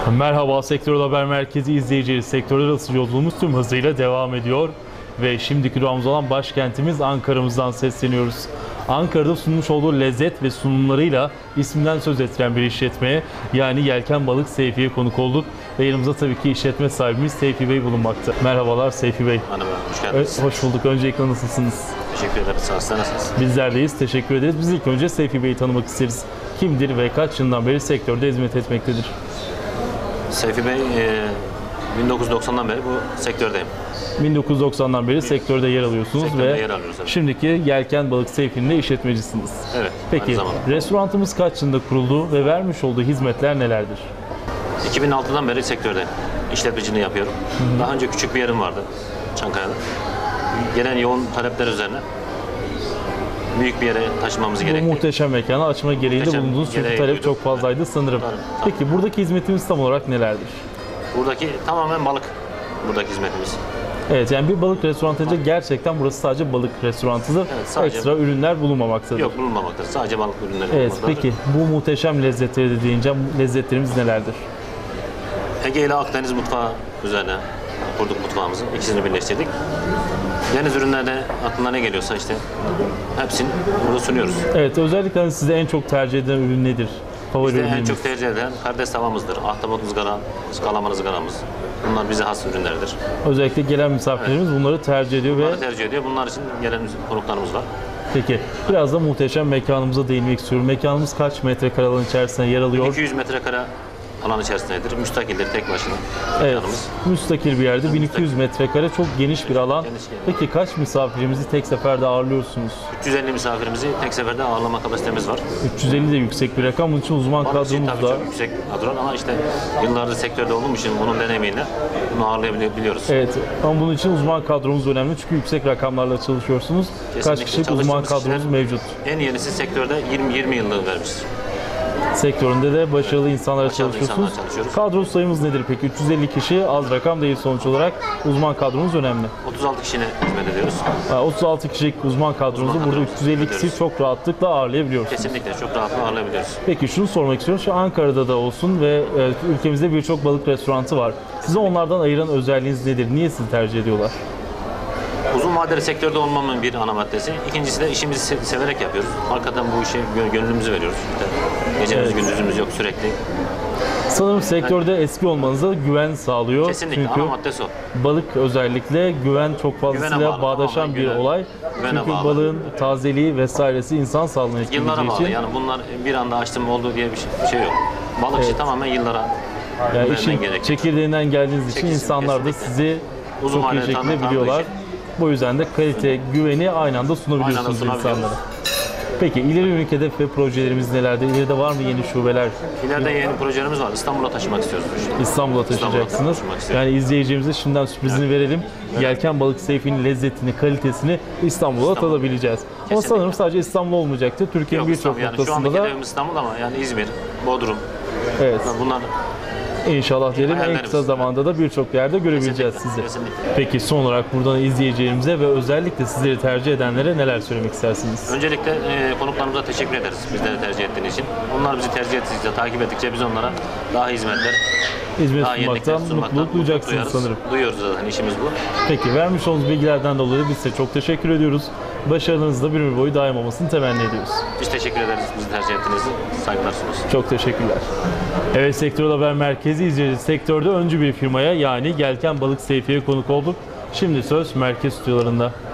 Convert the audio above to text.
Merhaba Sektör Haber Merkezi izleyicileri. Sektörler arası yolculuğumuz tüm hızıyla devam ediyor. Ve şimdiki durağımız olan başkentimiz Ankara'mızdan sesleniyoruz. Ankara'da sunmuş olduğu lezzet ve sunumlarıyla isminden söz ettiren bir işletmeye, yani Yelken Balık Seyfi'ye konuk olduk. Ve yanımızda tabii ki işletme sahibimiz Seyfi Bey bulunmakta. Merhabalar Seyfi Bey. Merhaba, hoş geldiniz. Hoş bulduk. Öncelikle nasılsınız? Teşekkür ederiz. Sağ olun, nasılsınız? Bizler deyiz. Teşekkür ederiz. Biz ilk önce Seyfi Bey'i tanımak isteriz. Kimdir ve kaç yıldan beri sektörde hizmet etmektedir? Seyfi Bey, 1990'dan beri bu sektördeyim. 1990'dan beri sektörde yer alıyorsunuz Sektörde ve yer alıyoruz, evet. şimdiki Yelken Balık Seyfi'nin de işletmecisiniz. Evet, Peki aynı zamanda. restoranımız kaç yılında kuruldu ve vermiş olduğu hizmetler nelerdir? 2006'dan beri sektördeyim. İşletmeciliğini yapıyorum. Daha önce küçük bir yerim vardı Çankaya'da. Gelen yoğun talepler üzerine büyük bir yere taşımamız Bu gerekti. muhteşem mekanı açma gereğinde Muhteşem bulundunuz çünkü gereği talep duyduk. çok fazlaydı sanırım. Tabii. Peki buradaki hizmetimiz tam olarak nelerdir? Buradaki tamamen balık. Buradaki hizmetimiz. Evet, yani bir balık restoranında gerçekten burası sadece balık restorantıdır. Evet, sadece- Ekstra ürünler bulunmamaktadır. Yok, bulunmamaktadır. Sadece balık ürünleri Evet, bulunmaktadır. peki bu muhteşem lezzetleri de deyince lezzetlerimiz nelerdir? Ege ile Akdeniz mutfağı üzerine kurduk mutfağımızı. İkisini birleştirdik. Deniz ürünlerde aklına ne geliyorsa işte hepsini burada sunuyoruz. Evet, özellikle hani size en çok tercih edilen ürün nedir? Favori Bizde en ürünleriniz? çok tercih edilen karides tavamızdır. Ahtapot ızgara, kalamarı ızgaramız. Bunlar bize has ürünlerdir. Özellikle gelen misafirlerimiz bunları tercih ediyor ve Bunları tercih ediyor. Bunlar için gelen konuklarımız var. peki biraz da muhteşem mekanımıza değinmek istiyorum. Mekanımız kaç metrekare alan içerisinde yer alıyor? 200 metrekare alan içerisindedir. Müstakildir tek başına Evet, mekanımız. müstakil bir yerde 1200 metrekare çok geniş bir alan. Geniş bir yer. Peki kaç misafirimizi tek seferde ağırlıyorsunuz? 350 misafirimizi tek seferde ağırlama kapasitemiz var. 350 de yüksek bir rakam. Bunun için uzman Balık için kadromuz tabii da. çok yüksek kadron ama işte yıllardır sektörde olduğum için bunun deneyimiyle bunu ağırlayabiliyoruz. Evet, ama bunun için uzman kadromuz önemli çünkü yüksek rakamlarla çalışıyorsunuz. Kaç Kesinlikle. kişilik uzman Çalıştığımız kadromuz kişiler- mevcut? En yenisi sektörde 20 yıllık vermiş. Sektöründe de başarılı insanlarla Başarılı çalışıyorsunuz. insanlarla çalışıyoruz. Kadro sayımız nedir peki? 350 kişi az rakam değil sonuç olarak. Uzman kadromuz önemli. 36 kişine hizmet ediyoruz. 36 kişilik uzman kadromuzu Uzman burada kadromuzu 350 kişi ediyoruz. çok rahatlıkla ağırlayabiliyorsunuz. Kesinlikle çok rahatlıkla ağırlayabiliyoruz. Peki şunu sormak istiyorum. Şu Ankara'da da olsun ve ülkemizde birçok balık restoranı var. Sizi onlardan ayıran özelliğiniz nedir? Niye sizi tercih ediyorlar? Uzun vadeli sektörde olmamın bir ana maddesi. İkincisi de işimizi severek yapıyoruz. Hakikaten bu işe gönlümüzü veriyoruz. Gecemiz Evet. gündüzümüz yok sürekli. Sanırım sektörde eski olmanıza güven sağlıyor. Kesinlikle Çünkü ana maddesi o. balık özellikle güven çok Güvene fazlasıyla bağlı, bağdaşan tamamen bir olay. güvene Çünkü bağlı. balığın tazeliği vesairesi insan sağlığına Yıllara etkileyeceği bağlı. için. Yani bunlar bir anda açtım oldu diye bir şey yok. Balıkçı Evet. tamamen yıllara Yani güvenmen işin gerekiyor. çekirdeğinden geldiğiniz için Kesinlikle, insanlar da kesinlikle. sizi Uzun çok iyi vadeli şekilde tanıdığı biliyorlar. için. Bu yüzden de kalite, güveni aynı anda sunabiliyorsunuz Aynı anda sunabiliyoruz. insanlara. Peki ileri yönelik hedef ve projelerimiz nelerdir? İleride var mı yeni şubeler? İleride yeni projelerimiz var. İstanbul'a taşımak istiyoruz bu işi. İstanbul'a taşıyacaksınız. taşımak istiyorum. Yani izleyicilerimize şimdiden sürprizini verelim. Yelken Balık Seyfi'nin lezzetini, kalitesini İstanbul'a tadabileceğiz. Ama Kesinlikle. sanırım sadece İstanbul olmayacaktır. Türkiye'nin Yok, birçok İstanbul yani şu noktasında andaki da hedefimiz İstanbul ama yani İzmir, Bodrum. evet, Bunlar inşallah diyelim en hayallerimiz. kısa zamanda da birçok yerde görebileceğiz Kesinlikle, sizi. kesinlikle. Peki son olarak buradan izleyicilerimize ve özellikle sizleri tercih edenlere neler söylemek istersiniz? öncelikle konuklarımıza teşekkür ederiz bizleri tercih ettiğiniz için. Onlar bizi tercih ettikçe, takip ettikçe biz onlara daha hizmetler, Hizmet daha yenilikler sunmaktan sunmaktan mutluluk duyacaksınız duyarız. sanırım. Duyuyoruz zaten, işimiz bu. Peki vermiş olduğunuz bilgilerden dolayı biz size çok teşekkür ediyoruz. Başarınız da bir ömür boyu daim olmasını temenni ediyoruz. Biz teşekkür ederiz bizi tercih ettiğiniz için. Saygılar sunuyoruz. Çok teşekkürler. Evet, Sektör Haber Merkezi izleyicisi, sektörde öncü bir firmaya yani Yelken Balık Seyfi'ye konuk olduk. Şimdi söz merkez stüdyolarında.